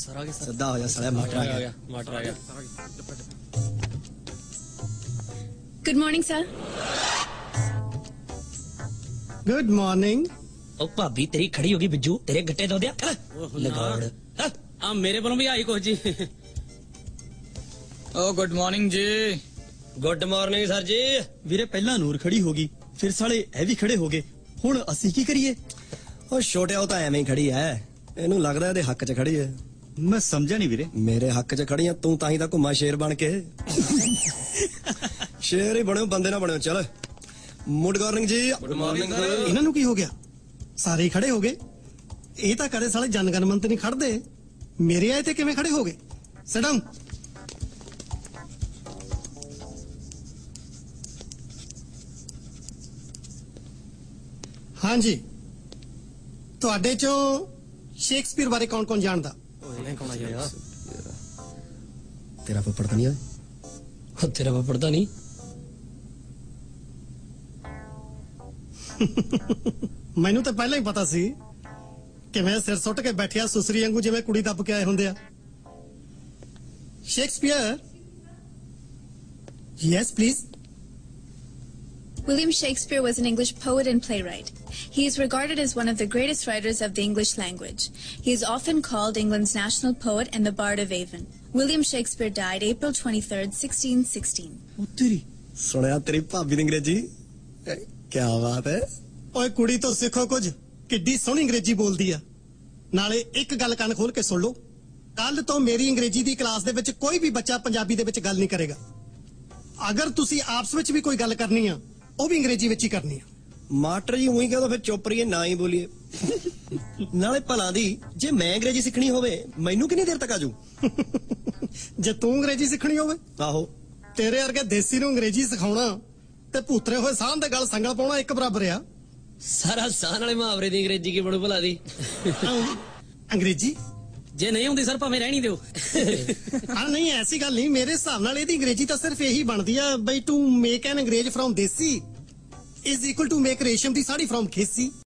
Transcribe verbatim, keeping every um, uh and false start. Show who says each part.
Speaker 1: Sir आ गया sir.
Speaker 2: सीधा हो जा साला, मटर आ गया।
Speaker 1: मटर आ गया।
Speaker 3: Good morning sir.
Speaker 4: Good morning.
Speaker 2: ओ भाभी तेरी खड़ी होगी बिज्जू, तेरे गट्टे धो दिया लगाड़।
Speaker 1: आ मेरे वालों भी आई कुछ जी।
Speaker 5: ओ गुड मॉर्निंग जी।
Speaker 2: गुड मॉर्निंग सर जी।
Speaker 6: ਵੀਰੇ ਪਹਿਲਾਂ ਨੂਰ ਖੜੀ ਹੋ ਗਈ, ਫਿਰ ਸਾਲੇ ਇਹ ਵੀ ਖੜੇ ਹੋ ਗਏ, ਹੁਣ ਅਸੀਂ ਕੀ ਕਰੀਏ?
Speaker 2: ਉਹ ਛੋਟਿਆ ਉਹ ਤਾਂ ਐਵੇਂ ਹੀ ਖੜੀ ਐ, ਇਹਨੂੰ ਲੱਗਦਾ ਇਹਦੇ ਹੱਕ 'ਚ ਖੜੀ ਐ।
Speaker 6: ਮੈਂ ਸਮਝਿਆ ਨਹੀਂ ਵੀਰੇ।
Speaker 2: ਮੇਰੇ ਹੱਕ 'ਚ ਖੜੀ ਆ ਤੂੰ, ਤਾਂ ਹੀ ਤਾਂ ਘੁੰਮਾ ਸ਼ੇਰ ਬਣ ਕੇ। ਸ਼ੇਰ ਹੀ ਬਣਿਓ, ਬੰਦੇ ਨਾ ਬਣਿਓ। ਚੱਲ ਗੁੱਡ ਮਾਰਨਿੰਗ ਜੀ।
Speaker 5: Good morning sir.
Speaker 4: ਇਹਨਾਂ ਨੂੰ ਕੀ ਹੋ ਗਿਆ? ਸਾਰੇ ਹੀ ਖੜੇ ਹੋ ਗਏ। ਇਹ ਤਾਂ ਕਦੇ ਸਾਲੇ ਜਨਗਣ ਮੰਤ ਨਹੀਂ ਖੜਦੇ, ਮੇਰੇ ਆਏ ਤੇ ਕਿਵੇਂ ਖੜੇ ਹੋ ਗਏ? Sit down. ਹਾਂਜੀ, ਤੁਹਾਡੇ ਚੋਂ ਸ਼ੇਕਸਪੀਅਰ ਬਾਰੇ ਕੌਣ ਕੌਣ ਜਾਣਦਾ?
Speaker 1: ਇਹਨੇ ਕੌਣ ਆ ਯਾਰ?
Speaker 2: ਤੇਰਾ ਪੱਪੜ ਤਾਂ ਨਹੀਂ ਓਏ?
Speaker 1: ਉਹ ਤੇਰਾ ਪੱਪੜ ਤਾਂ ਨਹੀਂ।
Speaker 4: ਮੈਨੂੰ ਤਾਂ ਪਹਿਲਾਂ ਹੀ ਪਤਾ ਸੀ ਕਿ ਮੈਂ ਸਿਰ ਸੁੱਟ ਕੇ ਬੈਠਿਆ ਸੁਸਰੀ ਵਾਂਗੂ, ਜਿਵੇਂ ਕੁੜੀ ਦੱਬ ਕੇ ਆਏ ਹੁੰਦੇ ਆ। Shakespeare. Yes please.
Speaker 3: William Shakespeare was an English poet and playwright. He is regarded as one of the greatest writers of the English language. He is often called England's national poet and the Bard of Avon. William Shakespeare died April twenty-third, sixteen sixteen.
Speaker 6: ਉੱਤਰੀ
Speaker 2: ਸੁਣਿਆ ਤੇਰੀ ਭਾਬੀ ਦੀ ਅੰਗਰੇਜ਼ੀ? ਕੀ ਬਾਤ ਹੈ।
Speaker 4: ਓਏ ਕੁੜੀ ਤੋਂ ਸਿੱਖੋ ਕੁਝ, ਕਿੱਡੀ ਸੋਹਣੀ ਅੰਗਰੇਜ਼ੀ ਬੋਲਦੀ ਆ। ਨਾਲੇ ਇੱਕ ਗੱਲ ਕੰਨ ਖੋਲ ਕੇ ਸੁਣ ਲਓ, ਕੱਲ ਤੋਂ ਮੇਰੀ ਅੰਗਰੇਜ਼ੀ ਦੀ ਕਲਾਸ ਦੇ ਵਿੱਚ ਕੋਈ ਵੀ ਬੱਚਾ ਪੰਜਾਬੀ ਦੇ ਵਿੱਚ ਗੱਲ ਨਹੀਂ ਕਰੇਗਾ। ਅਗਰ ਤੁਸੀਂ ਆਪਸ ਵਿੱਚ ਵੀ ਕੋਈ ਗੱਲ ਕਰਨੀ ਆ, ਉਹ ਵੀ ਅੰਗਰੇਜ਼ੀ ਵਿੱਚ ਹੀ ਕਰਨੀ ਆ।
Speaker 2: ਮਾਸਟਰ ਜੀ ਉਹੀ ਕਹਿੰਦਾ ਫਿਰ ਚੁੱਪ ਰਹੀਏ, ਨਾ ਹੀ ਬੋਲੀਏ। ਨਾਲੇ ਭਲਾ ਦੀ ਜੇ ਮੈਂ ਅੰਗਰੇਜ਼ੀ ਸਿੱਖਣੀ ਹੋਵੇ ਮੈਨੂੰ ਕਿੰਨੀ ਦੇਰ ਤੱਕ ਆਜੂ?
Speaker 4: ਜੇ ਤੂੰ ਅੰਗਰੇਜ਼ੀ ਸਿੱਖਣੀ ਹੋਵੇ,
Speaker 2: ਆਹੋ
Speaker 4: ਤੇਰੇ ਵਰਗੇ ਦੇਸੀ ਨੂੰ ਅੰਗਰੇਜ਼ੀ ਸਿਖਾਉਣਾ ਤੇ ਭੂਤਰੇ ਹੋਏ ਸਾਹ ਦੇ ਗੱਲ ਸੰਗਲ ਪਾਉਣਾ ਇੱਕ ਬਰਾਬਰ ਆ।
Speaker 1: ਸਾਰਾ ਸਾਹ ਵਾਲੇ ਮੁਹਾਵਰੇ ਦੀ ਅੰਗਰੇਜ਼ੀ ਕੀ ਬਣੂ ਭਲਾ ਦੀ?
Speaker 4: ਅੰਗਰੇਜ਼ੀ
Speaker 1: ਜੇ ਨਹੀਂ ਹੁੰਦੀ ਸਰ ਭਾਵੇਂ ਰਹਿਣੀ ਦਿਓ।
Speaker 4: ਹਾਂ ਨਹੀਂ, ਐਸੀ ਗੱਲ ਨਹੀਂ। ਮੇਰੇ ਹਿਸਾਬ ਨਾਲ ਇਹਦੀ ਅੰਗਰੇਜ਼ੀ ਤਾਂ ਸਿਰਫ ਇਹੀ ਬਣਦੀ ਆ ਬਈ to make an angrez from desi is equal to make ਰੇਸ਼ਮ ਦੀ ਸਾੜੀ ਫਰੋਮ ਖੇਸੀ।